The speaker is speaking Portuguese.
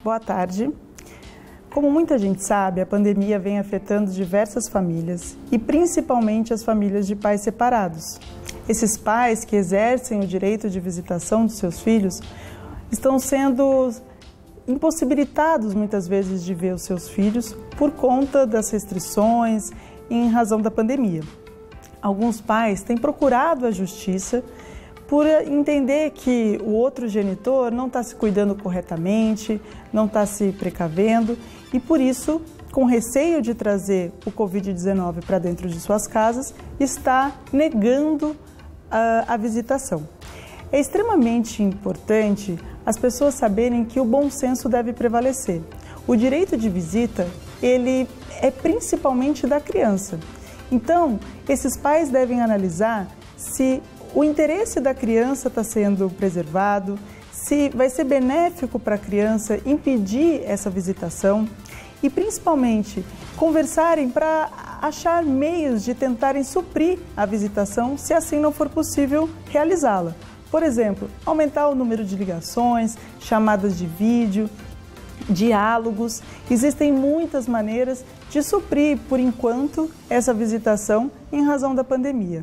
Boa tarde. Como muita gente sabe, a pandemia vem afetando diversas famílias e principalmente as famílias de pais separados. Esses pais que exercem o direito de visitação de seus filhos estão sendo impossibilitados muitas vezes de ver os seus filhos por conta das restrições em razão da pandemia. Alguns pais têm procurado a justiça por entender que o outro genitor não está se cuidando corretamente, não está se precavendo e por isso, com receio de trazer o Covid-19 para dentro de suas casas, está negando a visitação. É extremamente importante as pessoas saberem que o bom senso deve prevalecer. O direito de visita, ele é principalmente da criança. Então, esses pais devem analisar se o interesse da criança está sendo preservado, se vai ser benéfico para a criança impedir essa visitação e, principalmente, conversarem para achar meios de tentarem suprir a visitação se assim não for possível realizá-la. Por exemplo, aumentar o número de ligações, chamadas de vídeo, diálogos. Existem muitas maneiras de suprir, por enquanto, essa visitação em razão da pandemia.